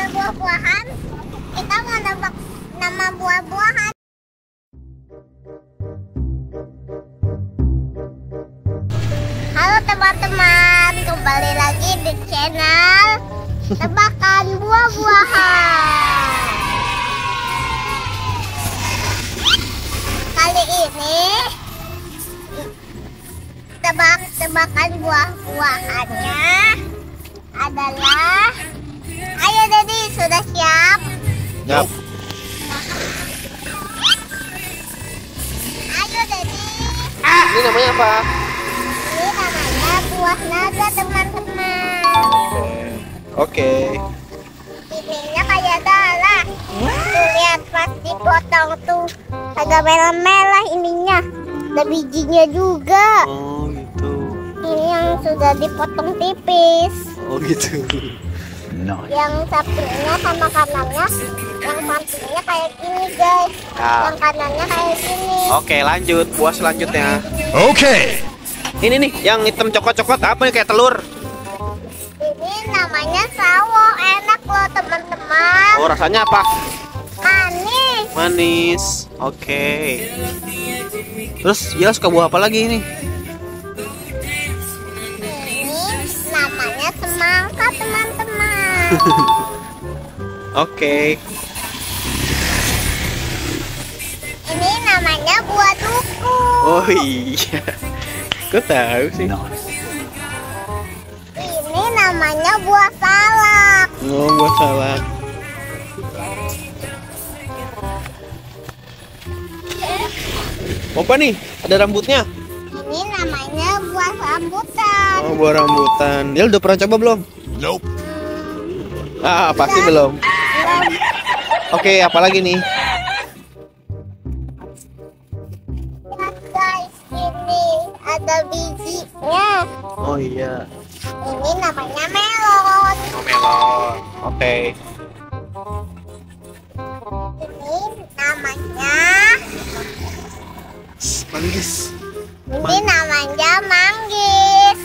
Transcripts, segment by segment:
buah-buahan. Kita mau nebak nama buah-buahan. Halo teman-teman, kembali lagi di channel Tebakan Buah-buahan. Kali ini tebak-tebakan buah-buahannya adalah, ayo Dedi, sudah siap? Siap. Ayo Dedi. Ini namanya apa? Ini namanya buah naga teman-teman. Oke. Ininya kayak darah. Tuh lihat pas dipotong tuh agak merah-merah ininya. Ada bijinya juga. Oh gitu. Ini yang sudah dipotong tipis. Oh gitu. Yang sampingnya sama kanannya, yang sampingnya kayak gini guys. Nah. Yang kanannya kayak gini. Oke, lanjut buah selanjutnya. Oke. Ini nih, yang hitam coklat-coklat apa nih, kayak telur? Ini namanya sawo, enak loh teman-teman. Oh, rasanya apa? Manis. Manis. Oke. Terus dia suka buah apa lagi ini? Ini namanya semangka teman-teman. Oke. Ini namanya buah duku. Oh iya. Kok tahu sih? Ini namanya buah salak. Oh, buah salak. Apa nih? Ada rambutnya? Ini namanya buah rambutan. Oh, buah rambutan. Dia udah pernah coba belum? Nope. Ah, pasti belum. Oke, apa lagi nih? Lihat guys, ini ada bijinya. Oh iya. Ini namanya melon. Oh, melon. Oke. Ini namanya, Manggis. ini namanya manggis.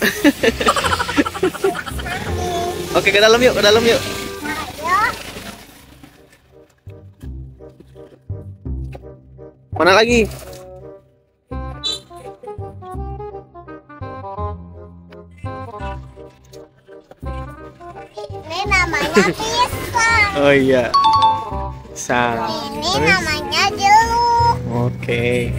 Oke, ke dalam yuk, ke dalam yuk. Ayo. Mana lagi? Ini namanya pisang. Oh iya. Sang. Ini namanya jeruk. Oke.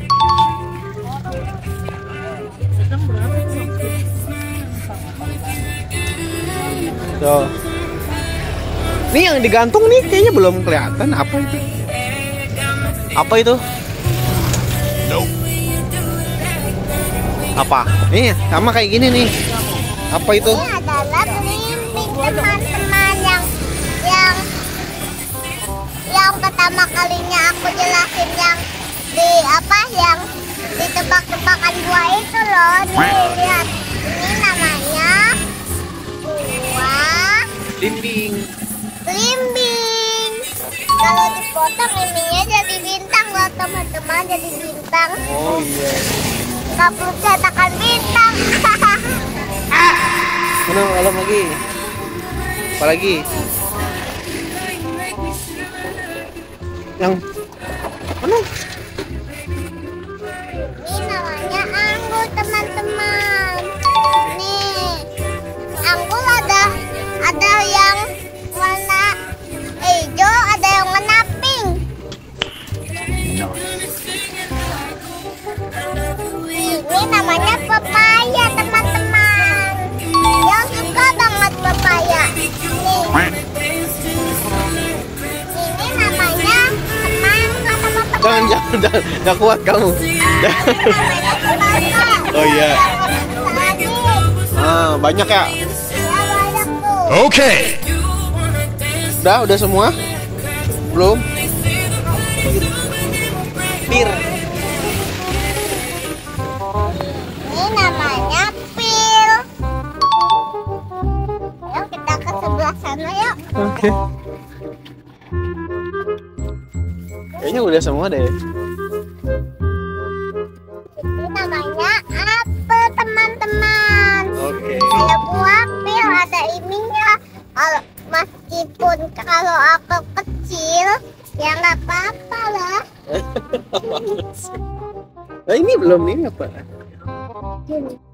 Tuh. Ini yang digantung nih kayaknya belum kelihatan. Apa itu? Apa itu? Nope. Apa? Nih, sama kayak gini nih. Apa itu? Ini adalah belimbing teman-teman, yang pertama kalinya aku jelasin, yang di apa, yang di tebak-tebakan buah itu loh. Nih lihat, ini namanya buah Dinding. belimbing. Kalau dipotong ininya jadi bintang loh teman-teman, jadi bintang. Oh iya. Nggak perlu cetakan bintang. Mana malam lagi? Apa lagi? Yang mana? Ini namanya anggur teman-teman. Nih, anggur ada yang warna hijau, ada yang warna pink. Ini namanya pepaya teman-teman. Yang suka banget pepaya. Nih. Ini namanya semangka teman-teman. Jangan kuat kamu. Namanya semangka. Oh iya. Lagi. Ah, banyak ya? Ya banyak tuh. Oke. Udah semua? Belum? Pir. Ini namanya pil. Ayo kita ke sebelah sana yuk. Oke. Kayaknya udah semua deh. Ini namanya apel teman-teman. Oke. Ada buah pil, ada ininya. Meskipun kalau aku kecil, ya nggak apa-apa lah. Nah, ini belum ini apa? Gini.